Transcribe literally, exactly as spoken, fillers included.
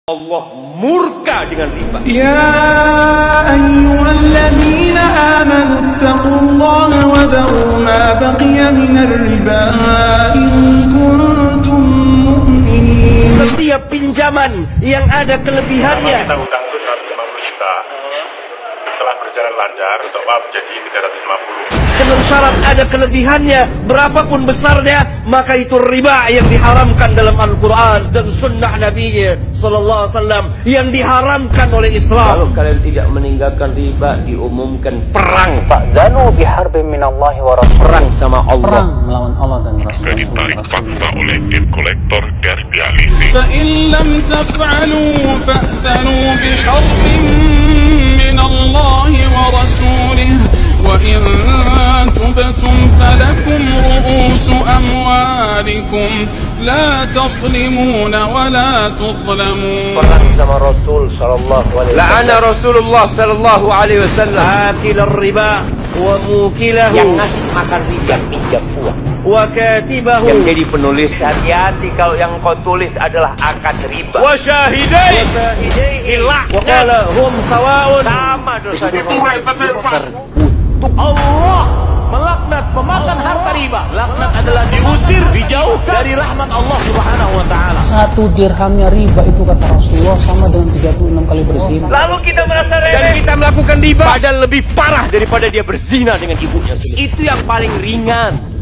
Allah murka dengan riba. Ya ayyuhalladzina amanu taqullaha wa dharu ma baqiya minar riba in kuntum mu'minin. Setiap pinjaman yang ada kelebihannya. Kita utang itu seratus lima puluh juta. Setelah berjalan lancar, untuk apa jadi tiga ratus lima puluh. Dengan syarat ada kelebihannya, berapapun besarnya, maka itu riba yang diharamkan dalam Al-Quran dan Sunnah Nabi Sallallahu Alaihi Wasallam yang diharamkan oleh Islam. Kalau kalian tidak meninggalkan riba, diumumkan Perang, Fa'zanu biharbin minallahi wa rasulih. perang sama Allah. Perang melawan Allah dan Jika Rasulullah. ditarik paksa oleh debt collector gas dialisis. فإن لم تفعلوا فأذنوا بحرب من الله ورسوله وإن تبتم فلكم رؤوس أموالكم لا تظلمون ولا تظلمون. Perang sama Rasul sallallahu alaihi wasallam. La'ana Rasulullah sallallahu alaihi wasallam akil riba wa mukilahu Yang ngasih makan riba, pinjam uang. wa katibahu yang jadi penulis. Hati-hati kalau yang kau tulis adalah akad riba. wa syahidai ilah wa qala hum sawaun. Sama dosanya. Allah melaknat pemakan harta riba. Laknat adalah diusir, dijauhkan dari rahmat Allah Subhanahu wa taala. Satu dirhamnya riba itu kata Rasulullah sama dengan tiga puluh enam kali berzina. Lalu kita merasa Dan remeh. kita melakukan riba Padahal lebih parah daripada dia berzina dengan ibunya sendiri. itu yang paling ringan.